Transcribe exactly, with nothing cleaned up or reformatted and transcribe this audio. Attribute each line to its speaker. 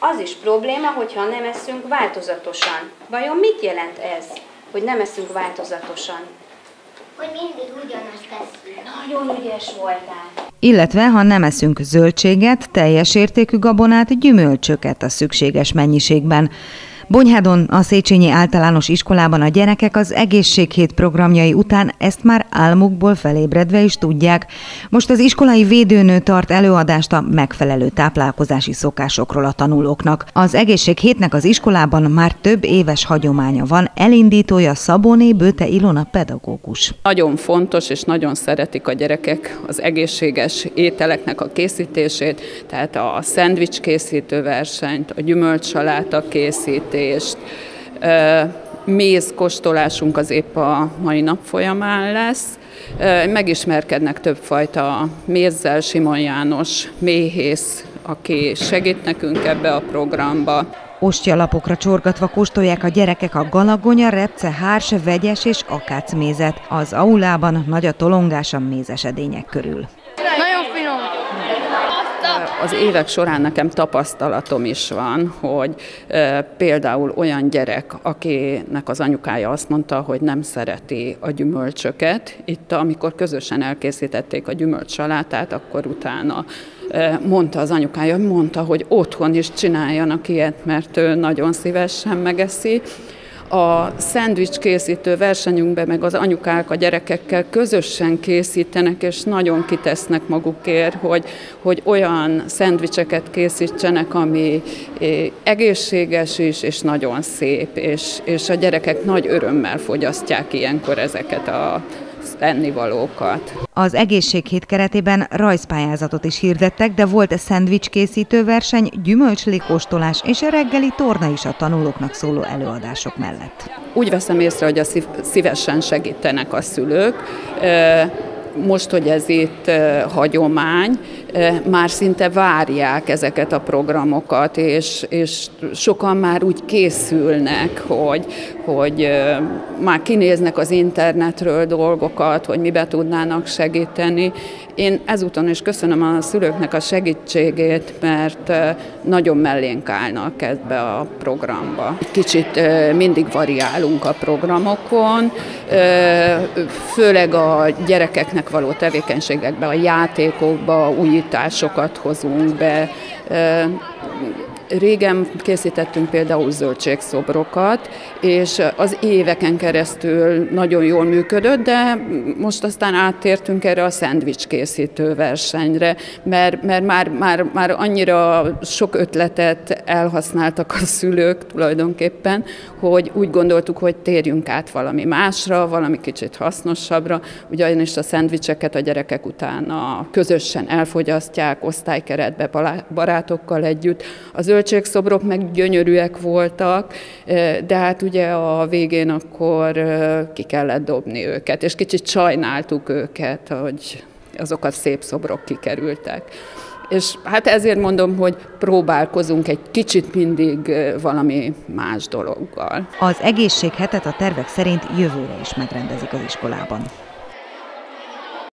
Speaker 1: Az is probléma, hogyha nem eszünk változatosan. Vajon mit jelent ez, hogy nem eszünk változatosan?
Speaker 2: Hogy mindig ugyanazt tesszük.
Speaker 1: Nagyon ügyes voltál.
Speaker 3: Illetve, ha nem eszünk zöldséget, teljes értékű gabonát, gyümölcsöket a szükséges mennyiségben. Bonyhádon, a Széchenyi Általános Iskolában a gyerekek az Egészséghét programjai után ezt már álmukból felébredve is tudják. Most az iskolai védőnő tart előadást a megfelelő táplálkozási szokásokról a tanulóknak. Az Egészséghétnek az iskolában már több éves hagyománya van, elindítója Szabóné Böte Ilona pedagógus.
Speaker 4: Nagyon fontos és nagyon szeretik a gyerekek az egészséges ételeknek a készítését, tehát a szendvics készítő versenyt, a gyümölcsaláta készítést, mézkóstolásunk az épp a mai nap folyamán lesz. Megismerkednek többfajta mézzel, Simon János méhész, aki segít nekünk ebbe a programba.
Speaker 3: Ostya-lapokra csorgatva kóstolják a gyerekek a galagonya, repce, hárs, vegyes és akácmézet. Az aulában nagy a tolongás a mézesedények körül.
Speaker 2: Nagyon finom!
Speaker 4: Az évek során nekem tapasztalatom is van, hogy e, például olyan gyerek, akinek az anyukája azt mondta, hogy nem szereti a gyümölcsöket. Itt, amikor közösen elkészítették a gyümölcsalátát, akkor utána e, mondta az anyukája, mondta, hogy otthon is csináljanak ilyet, mert ő nagyon szívesen megeszi. A szendvics készítő versenyünkben meg az anyukák a gyerekekkel közösen készítenek, és nagyon kitesznek magukért, hogy, hogy olyan szendvicseket készítsenek, ami egészséges is, és nagyon szép, és, és a gyerekek nagy örömmel fogyasztják ilyenkor ezeket a ennivalókat.
Speaker 3: Az Egészséghét keretében rajzpályázatot is hirdettek, de volt szendvicskészítő verseny, gyümölcslékóstolás és a reggeli torna is a tanulóknak szóló előadások mellett.
Speaker 4: Úgy veszem észre, hogy a szívesen segítenek a szülők. Most, hogy ez itt hagyomány, már szinte várják ezeket a programokat, és, és sokan már úgy készülnek, hogy, hogy már kinéznek az internetről dolgokat, hogy mibe tudnának segíteni. Én ezúton is köszönöm a szülőknek a segítségét, mert nagyon mellénk állnak ebbe a programba. Kicsit mindig variálunk a programokon, főleg a gyerekeknek való tevékenységekbe, a játékokba újításokat hozunk be. Régen készítettünk például zöldségszobrokat, és az éveken keresztül nagyon jól működött, de most aztán áttértünk erre a szendvics készítő versenyre, mert, mert már, már, már annyira sok ötletet elhasználtak a szülők tulajdonképpen, hogy úgy gondoltuk, hogy térjünk át valami másra, valami kicsit hasznosabbra, ugyanis a szendvicseket a gyerekek utána közösen elfogyasztják, osztálykeretbe barátokkal együtt. Az zöldségszobrok meg gyönyörűek voltak, de hát ugye a végén akkor ki kellett dobni őket, és kicsit sajnáltuk őket, hogy azok a szép szobrok kikerültek. És hát ezért mondom, hogy próbálkozunk egy kicsit mindig valami más dologgal.
Speaker 3: Az egészséghetet a tervek szerint jövőre is megrendezik az iskolában.